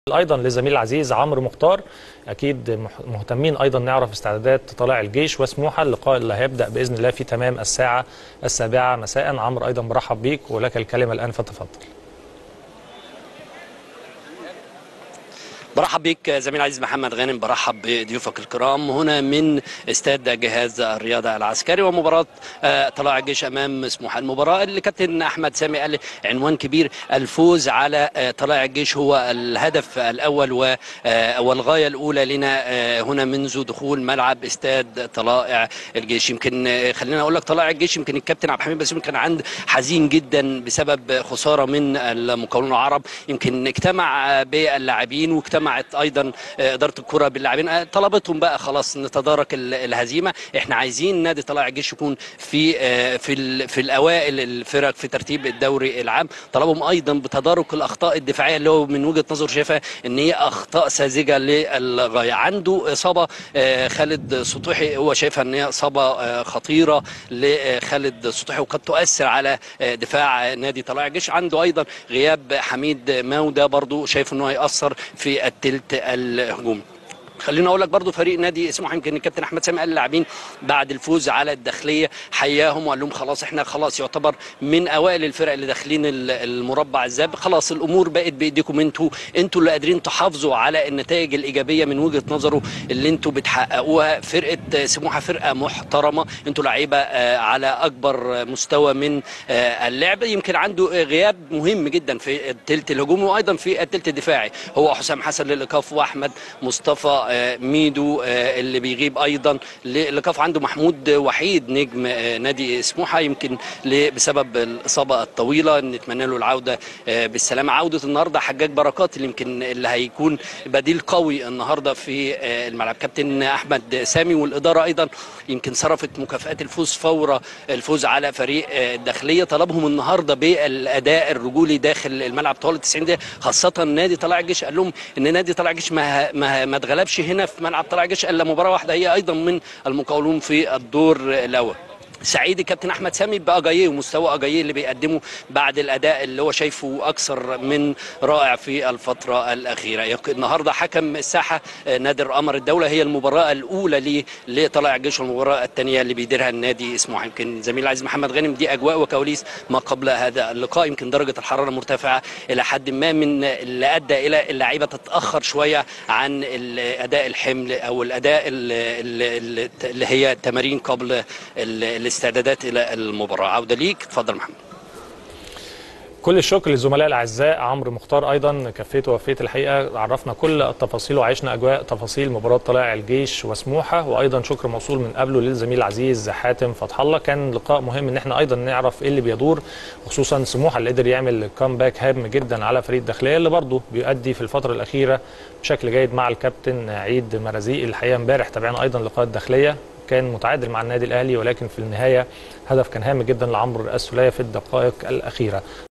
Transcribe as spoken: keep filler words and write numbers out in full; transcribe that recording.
ايضا للزميل العزيز عمرو مختار. اكيد مهتمين ايضا نعرف استعدادات طلائع الجيش وسموحه، اللقاء اللي هيبدا باذن الله في تمام الساعه السابعه مساء. عمرو ايضا برحب بيك ولك الكلمه الان فتفضل. برحب بك زميل عزيز محمد غانم، برحب بضيوفك الكرام هنا من استاد جهاز الرياضه العسكري ومباراه طلائع الجيش امام سموحه. المباراه اللي كابتن احمد سامي قال عنوان كبير، الفوز على طلائع الجيش هو الهدف الاول والغايه الاولى لنا هنا منذ دخول ملعب استاد طلائع الجيش. يمكن خلينا اقول لك طلائع الجيش يمكن الكابتن عبد الحميد باسم كان عند حزين جدا بسبب خساره من المقاولون العرب. يمكن اجتمع باللاعبين واجتمع جمعت ايضا اداره الكره باللاعبين، طلبتهم بقى خلاص نتدارك الهزيمه، احنا عايزين نادي طلائع الجيش يكون في في في الاوائل الفرق في ترتيب الدوري العام. طلبهم ايضا بتدارك الاخطاء الدفاعيه اللي هو من وجهه نظر شايفها ان هي اخطاء ساذجه للغايه. عنده اصابه خالد سطوحي، هو شايفها ان هي اصابه خطيره لخالد سطوحي وقد تؤثر على دفاع نادي طلائع الجيش. عنده ايضا غياب حميد ماوده، برضو شايف انه هيأثر في الثلث الهجومي. خليني اقول لك برضو فريق نادي سموحه، يمكن الكابتن احمد سامي قال للاعبين بعد الفوز على الداخليه حياهم وقال لهم خلاص احنا خلاص يعتبر من اوائل الفرق اللي داخلين المربع الذهبي، خلاص الامور بقت بايديكم، انتوا انتوا اللي قادرين تحافظوا على النتائج الايجابيه من وجهه نظره اللي انتوا بتحققوها. فرقه سموحه فرقه محترمه، انتوا لعيبه على اكبر مستوى من اللعب. يمكن عنده غياب مهم جدا في الثلث الهجومي وايضا في الثلث الدفاعي، هو حسام حسن للايقاف واحمد مصطفى ميدو اللي بيغيب ايضا للايقاف. عنده محمود وحيد نجم نادي سموحه يمكن بسبب الاصابه الطويله، نتمنى له العوده بالسلامه. عوده النهارده حجاج بركات اللي يمكن اللي هيكون بديل قوي النهارده في الملعب. كابتن احمد سامي والاداره ايضا يمكن صرفت مكافآت الفوز فور الفوز على فريق الداخليه، طلبهم النهارده بالاداء الرجولي داخل الملعب طوال تسعين دقيقه، خاصه نادي طلائع الجيش قال لهم ان نادي طلائع الجيش ما ما, ما اتغلبش هنا في ملعب طلائع الجيش الا مباراه واحده هي ايضا من المقاولون في الدور الاول. سعيد الكابتن احمد سامي باجاييه ومستوى اجاييه اللي بيقدمه بعد الاداء اللي هو شايفه اكثر من رائع في الفتره الاخيره. النهارده حكم الساحه نادر قمر الدوله، هي المباراه الاولى لطلائع الجيش والمباراه الثانيه اللي بيديرها النادي سموحه. يمكن زميل العزيز محمد غانم دي اجواء وكواليس ما قبل هذا اللقاء، يمكن درجه الحراره مرتفعه الى حد ما من اللي ادى الى اللعيبه تتاخر شويه عن الاداء الحمل او الاداء اللي هي التمارين قبل الاستعدادات الى المباراه. عوده ليك، اتفضل محمد. كل الشكر للزملاء الاعزاء عمرو مختار، ايضا كفيت ووفيت الحقيقه، عرفنا كل التفاصيل وعشنا اجواء تفاصيل مباراه طلائع الجيش وسموحه، وايضا شكر موصول من قبله للزميل العزيز حاتم فتح الله. كان لقاء مهم ان احنا ايضا نعرف ايه اللي بيدور، خصوصا سموحه اللي قدر يعمل كامباك هام جدا على فريق الداخليه اللي برضه بيؤدي في الفتره الاخيره بشكل جيد مع الكابتن عيد مرازيق. الحقيقه امبارح تابعنا ايضا لقاء الداخليه كان متعادل مع النادي الاهلي، ولكن في النهايه هدف كان هام جدا لعمرو السوليه في الدقائق الاخيره.